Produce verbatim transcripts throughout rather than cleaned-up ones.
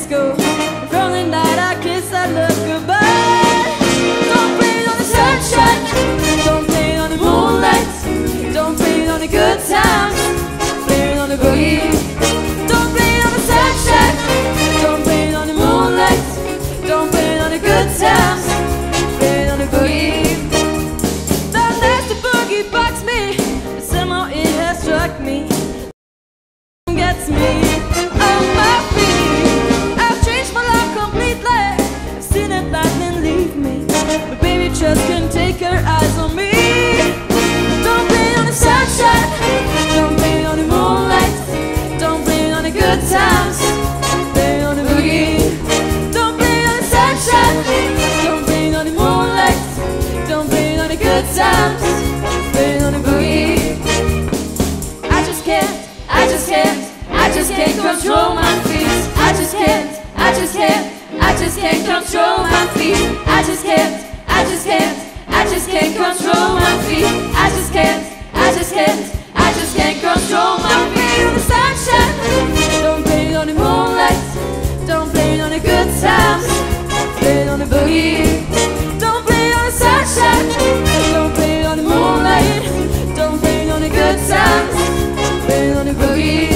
disco. From the night I kiss, I look goodbye. Don't blame it on the sunshine, don't blame it on the moonlight, don't blame it on the good times, blame it on the boogie. Don't blame it on the sunshine, don't blame it on the moonlight, don't blame it on the good times, blame it on the boogie. That nasty boogie bugs me, but somehow it has struck me. Gets me on my feet. I've changed my life completely. I've seen that lightning leave me, but baby just can't take her eyes on me. Don't blame it on the sunshine, don't blame it on the moonlight, don't blame it on the good times, blame it on the boogie. Don't blame it on the sunshine, don't blame it on the moonlight, don't blame it on the good times, blame it on the boogie. I just can't, I just can't, I just can't control my feet. I just can't, I just can't, I just can't control my feet. I just can't, I just can't, I just can't control my feet. I just can't, I just can't, I just can't control my feet. On the sunshine, don't blame it on the moonlight, don't blame it on the good times, blame it on the boogie. Don't blame it on the sunshine, don't blame it on the moonlight, don't blame it on the good times, blame it on the boogie.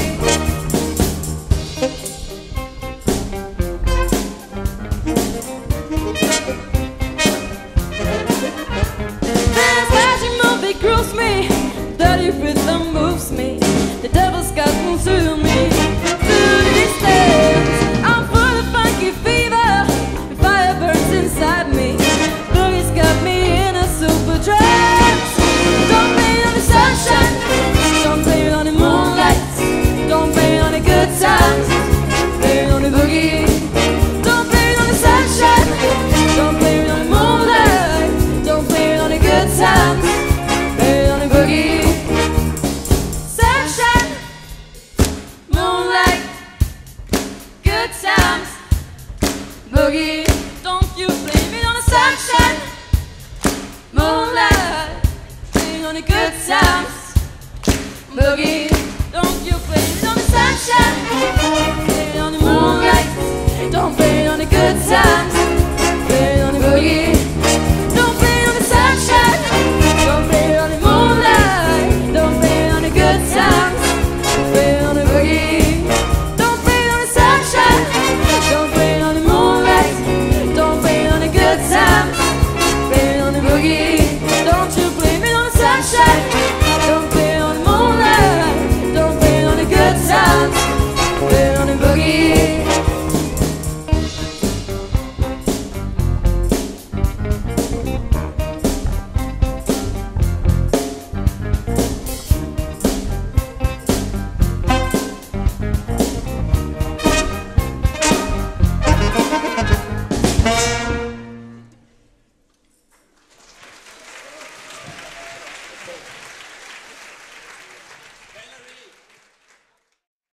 Grooves me, dirty rhythm moves me, the devil's gotten to me, through these days. I'm full of funky fever, the fire burns inside me, boogie's got me in a super trance. Don't blame it on the sunshine, don't blame it on the moonlight, don't blame it on the good times, blame it on the boogie. Don't blame it on the sunshine, don't blame it on the moonlight, don't blame it on the good times, boogie. Sunshine, moonlight, good times, boogie. Don't you blame it on the sunshine, moonlight, blame it on the good times, boogie. Don't you blame it on the sunshine,